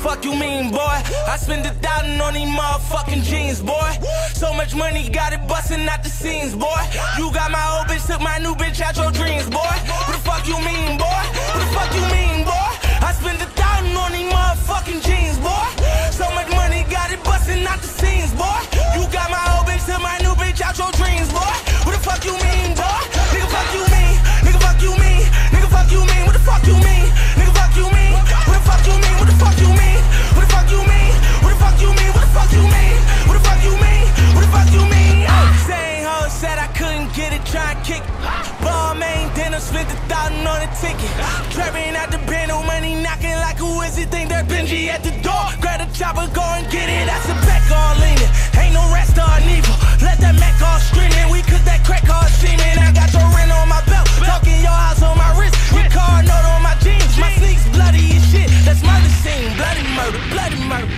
fuck you mean, boy? I spent 1,000 on these motherfucking jeans, boy. So much money, got it busting out the scenes, boy. You got my old bitch, took my new bitch out your dreams, boy. What the fuck you mean, boy? What the fuck you mean, boy? I spent 1,000 on these motherfucking jeans, boy. So much money, got it busting out the scenes, boy. You got my old bitch, took my new bitch out your dreams, boy. What the fuck you mean, boy? Nigga, fuck you mean. Nigga, fuck you mean. Nigga, fuck you mean. What the fuck you mean? Nigga, fuck you mean. What the fuck you mean? What the fuck you mean? What the fuck you mean? What the fuck you mean? What the fuck you mean? What the fuck you mean? What the fuck you mean? Same hoe said I couldn't get it, try and kick it. Ball main dinner, spent 1,000 on a ticket. Trapping out the band, no money knocking like who is it? Think they're Benji at the door. Grab the chopper, go and get it. That's a back all leaning. Ain't no rest or evil. Let that Mac all screaming. We cook that crack all steaming. I got your rent on my belt. Talking your house on my wrist. Your car note on my jeans. My sneaks bloody as shit. That's murder scene. Bloody murder. Bloody murder.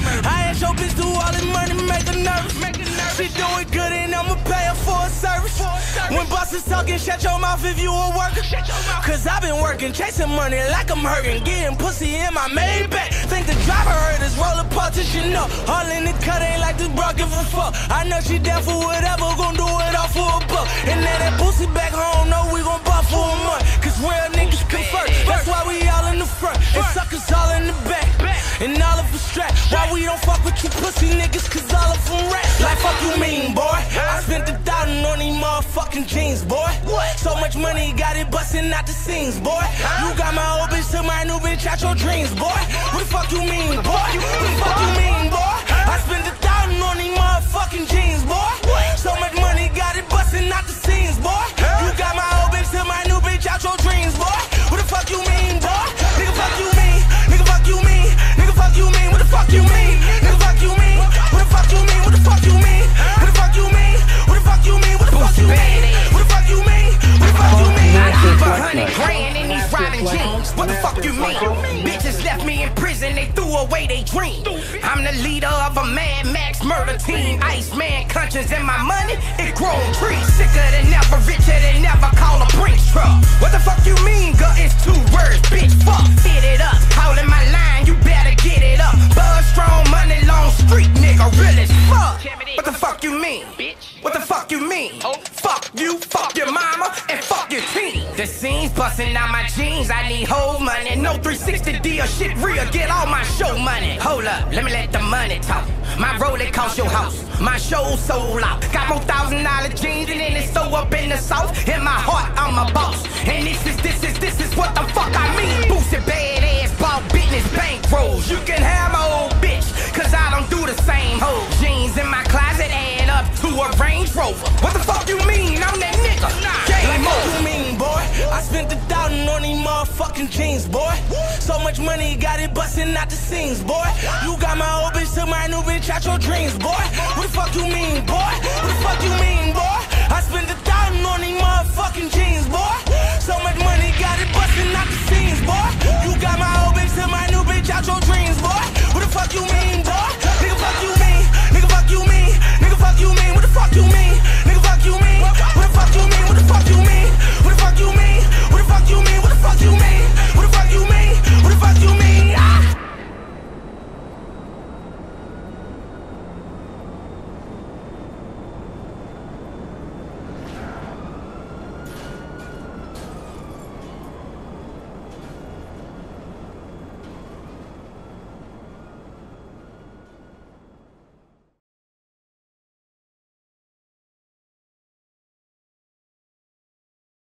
I asked your bitch do all this money, make her nervous. She doing good and I'ma pay her for a service. When bosses talking, shut your mouth if you a worker. Cause I've been working, chasing money like I'm hurting. Getting pussy in my Maybach. Think the driver heard us, roll a partition up. All in the cut ain't like this bro, give a fuck. I know she down for whatever, gon' do it all for a buck. And then that pussy back home, know we gon' buff for a month. Cause real niggas convert, that's why we all in the front. And suckers all in the back, and all of us strapped. Why we don't fuck with you pussy niggas, cause all of them rap. Like fuck you mean, boy? I spent 1,000 on these motherfucking jeans, boy. So much money, got it busting out the scenes, boy. You got my old bitch, took my new bitch out your dreams, boy. What the fuck you mean, boy? What the fuck you mean, boy? I spent 1,000 on these motherfucking jeans, boy. So much money, got it busting out the scenes, boy. You got my old bitch, took my new bitch out your dreams, boy. What the fuck you mean, boy? Nigga, fuck you mean. Nigga, fuck you mean. Nigga, fuck you mean. What the fuck you mean? Nigga, fuck you mean. What the fuck you mean? What the fuck you mean? What the fuck you mean? What the fuck you mean? What the fuck you mean? What the fuck you mean? What the fuck you mean? I keep 100 grand in these riding jeans. What the fuck you mean? Bitches left me in prison, they threw away they dream. I'm the leader of a Mad Max murder team. Iceman conscience and my money, it grown trees. Sicker than never, richer than never, call a Brinks truck. What the fuck you mean, girl? It's 2 words, bitch, fuck. Hit it up, holding my line, you better get it up. Buzz strong, money long, street nigga, real as fuck. What the fuck you mean? What the fuck you mean? Fuck you, fuck your mama, and fuck your team. The scene's busting out my jeans, I need whole money. No 360 deal, shit real, get all my show money. Hold up, let me let the money talk. My Rolex cost your house, my show sold out. Got more $1,000 jeans and then it's so up in the south. In my heart, I'm a boss. And this is what the fuck I mean. Boosted badass, bought business bankrolls. You can have my old bitch, cause I don't do the same hoe. Jeans in my closet add up to a Range Rover. What the fuck you mean? I'm that nigga. Like what you mean, boy? I spent 1,000 on these motherfucking jeans, boy. So much money, got it busting out the scenes, boy. You got my old bitch, took my new bitch out your dreams, boy. What the fuck you mean, boy? What the fuck you mean, boy? I spent 1,000 on these motherfucking jeans, boy. So much money, got it busting out the